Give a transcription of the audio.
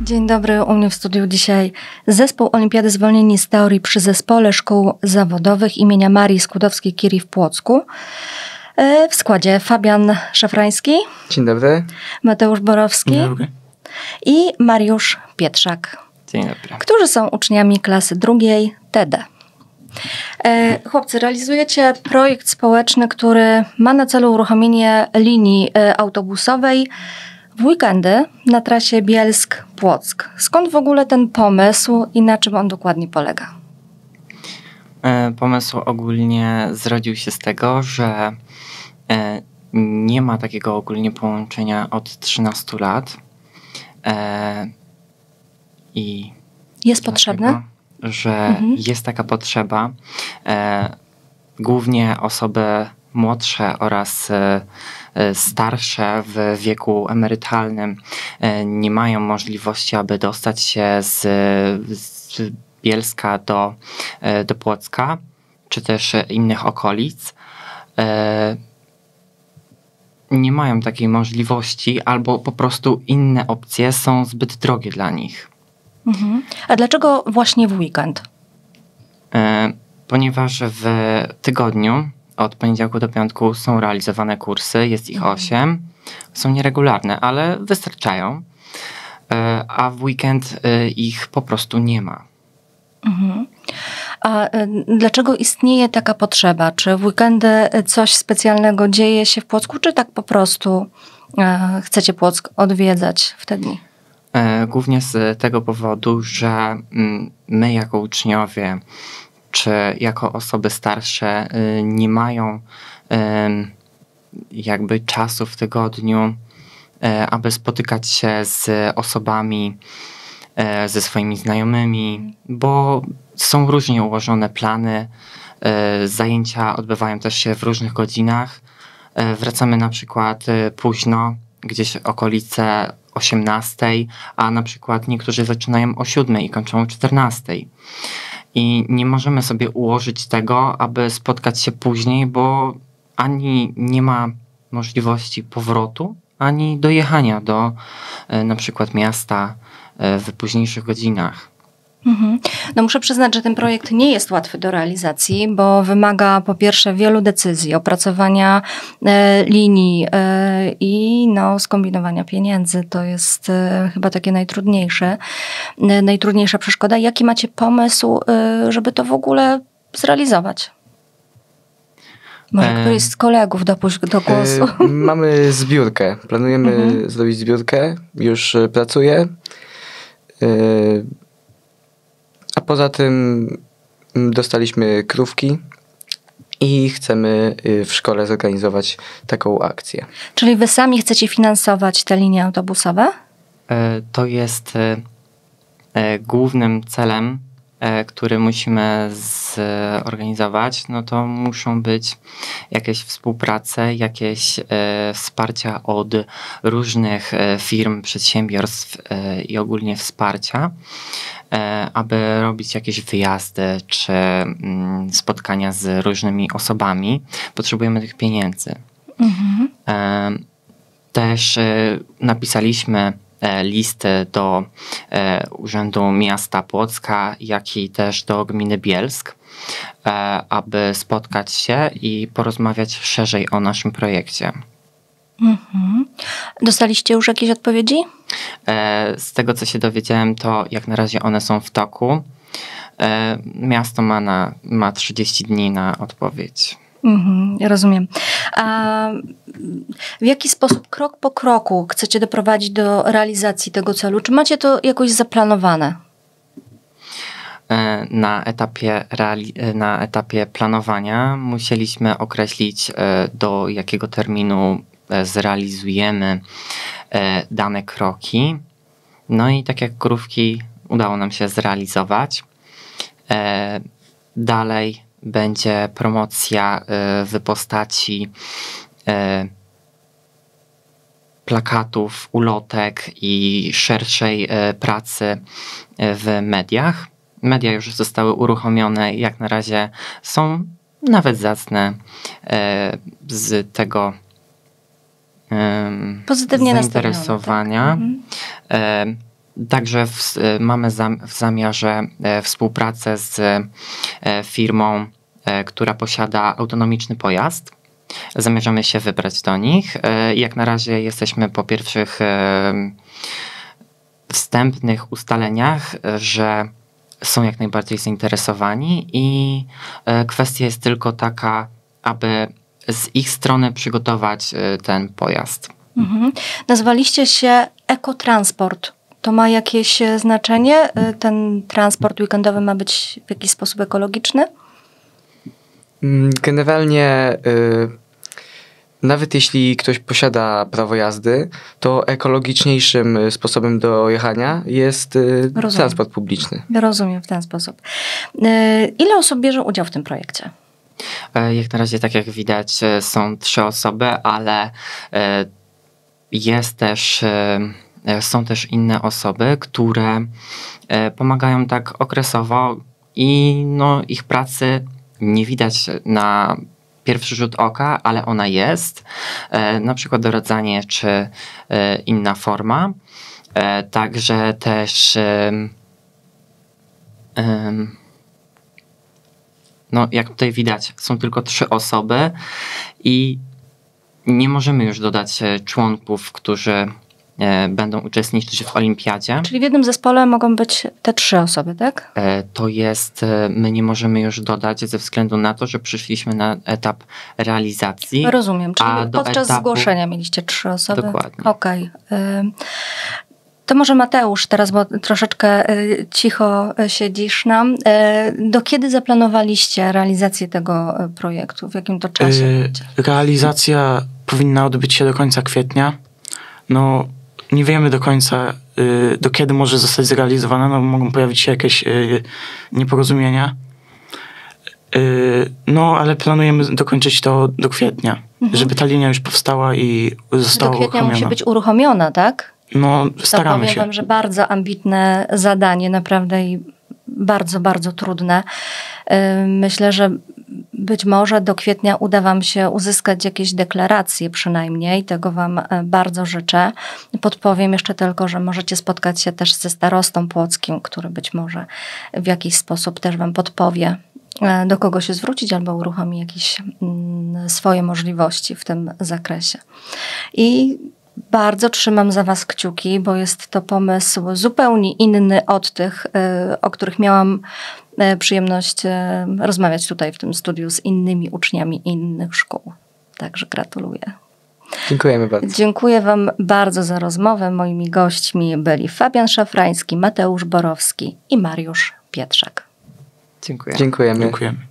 Dzień dobry, u mnie w studiu dzisiaj Zespół Olimpiady Zwolnieni z Teorii przy Zespole Szkół Zawodowych imienia Marii Skłodowskiej-Curie w Płocku. W składzie Fabian Szafrański. Dzień dobry. Mateusz Borowski. Dzień dobry. I Mariusz Pietrzak. Dzień dobry. Którzy są uczniami klasy drugiej TD. Chłopcy, realizujecie projekt społeczny, który ma na celu uruchomienie linii autobusowej w weekendy na trasie Bielsk-Płock. Skąd w ogóle ten pomysł i na czym on dokładnie polega? Pomysł ogólnie zrodził się z tego, że nie ma takiego ogólnie połączenia od 13 lat. I jest potrzebne? Że jest taka potrzeba. Głównie osoby młodsze oraz starsze w wieku emerytalnym nie mają możliwości, aby dostać się z Bielska do Płocka, czy też innych okolic. Nie mają takiej możliwości, albo po prostu inne opcje są zbyt drogie dla nich. A dlaczego właśnie w weekend? Ponieważ w tygodniu od poniedziałku do piątku są realizowane kursy, jest ich 8. Są nieregularne, ale wystarczają. A w weekend ich po prostu nie ma. A dlaczego istnieje taka potrzeba? Czy w weekendy coś specjalnego dzieje się w Płocku, czy tak po prostu chcecie Płock odwiedzać w te dni? Głównie z tego powodu, że my jako uczniowie, czy jako osoby starsze nie mają jakby czasu w tygodniu, aby spotykać się z osobami, ze swoimi znajomymi, bo są różnie ułożone plany, zajęcia odbywają też się w różnych godzinach. Wracamy na przykład późno, gdzieś okolice 18, a na przykład niektórzy zaczynają o 7 i kończą o 14. I nie możemy sobie ułożyć tego, aby spotkać się później, bo ani nie ma możliwości powrotu, ani dojechania do na przykład miasta w późniejszych godzinach. No muszę przyznać, że ten projekt nie jest łatwy do realizacji, bo wymaga po pierwsze wielu decyzji, opracowania linii i skombinowania pieniędzy. To jest chyba takie najtrudniejsza przeszkoda. Jaki macie pomysł, żeby to w ogóle zrealizować? Może któryś z kolegów dopuść do głosu. Mamy zbiórkę. Planujemy zrobić zbiórkę. Już pracuję. A poza tym dostaliśmy krówki i chcemy w szkole zorganizować taką akcję. Czyli wy sami chcecie finansować te linie autobusowe? To jest głównym celem, który musimy zorganizować. No to muszą być jakieś współprace, jakieś wsparcia od różnych firm, przedsiębiorstw i ogólnie wsparcia, aby robić jakieś wyjazdy czy spotkania z różnymi osobami. Potrzebujemy tych pieniędzy. Też napisaliśmy listy do Urzędu Miasta Płocka, jak i też do gminy Bielsk, aby spotkać się i porozmawiać szerzej o naszym projekcie. Dostaliście już jakieś odpowiedzi? Z tego, co się dowiedziałem, to jak na razie one są w toku. Miasto ma 30 dni na odpowiedź. Rozumiem. A w jaki sposób, krok po kroku, chcecie doprowadzić do realizacji tego celu? Czy macie to jakoś zaplanowane? Na etapie planowania musieliśmy określić, do jakiego terminu zrealizujemy dane kroki. No i tak jak krówki udało nam się zrealizować. Dalej będzie promocja w postaci plakatów, ulotek i szerszej pracy w mediach. Media już zostały uruchomione, jak na razie są nawet zacne z tego pozytywnie zainteresowania. Także mamy w zamiarze współpracę z firmą, która posiada autonomiczny pojazd. Zamierzamy się wybrać do nich. Jak na razie jesteśmy po pierwszych wstępnych ustaleniach, że są jak najbardziej zainteresowani i kwestia jest tylko taka, aby z ich strony przygotować ten pojazd. Nazwaliście się Ekotransport. To ma jakieś znaczenie? Ten transport weekendowy ma być w jakiś sposób ekologiczny? Generalnie nawet jeśli ktoś posiada prawo jazdy, to ekologiczniejszym sposobem do jechania jest transport publiczny. Rozumiem w ten sposób. Ile osób bierze udział w tym projekcie? Jak na razie, tak jak widać, są 3 osoby, ale są też inne osoby, które pomagają tak okresowo i ich pracy nie widać na pierwszy rzut oka, ale ona jest. Na przykład doradzanie czy inna forma. Także też jak tutaj widać, są tylko 3 osoby i nie możemy już dodać członków, którzy będą uczestniczyć w olimpiadzie. Czyli w jednym zespole mogą być te 3 osoby, tak? My nie możemy już dodać ze względu na to, że przyszliśmy na etap realizacji. Rozumiem, czyli podczas zgłoszenia mieliście 3 osoby. Dokładnie. Okej. To może Mateusz teraz, bo troszeczkę cicho siedzisz nam. Do kiedy zaplanowaliście realizację tego projektu? W jakim to czasie będzie? Realizacja powinna odbyć się do końca kwietnia. Nie wiemy do końca, do kiedy może zostać zrealizowana. Mogą pojawić się jakieś nieporozumienia. Ale planujemy dokończyć to do kwietnia, żeby ta linia już powstała i została uruchomiona. Do kwietnia musi być uruchomiona, tak? Staramy się. Powiem wam, że bardzo ambitne zadanie, naprawdę i bardzo, bardzo trudne. Myślę, że być może do kwietnia uda wam się uzyskać jakieś deklaracje przynajmniej. Tego wam bardzo życzę. Podpowiem jeszcze tylko, że możecie spotkać się też ze starostą płockim, który być może w jakiś sposób też wam podpowie, do kogo się zwrócić albo uruchomi jakieś swoje możliwości w tym zakresie. I bardzo trzymam za was kciuki, bo jest to pomysł zupełnie inny od tych, o których miałam przyjemność rozmawiać tutaj w tym studiu z innymi uczniami innych szkół. Także gratuluję. Dziękujemy bardzo. Dziękuję wam bardzo za rozmowę. Moimi gośćmi byli Fabian Szafrański, Mateusz Borowski i Mariusz Pietrzak. Dziękuję. Dziękujemy. Dziękujemy.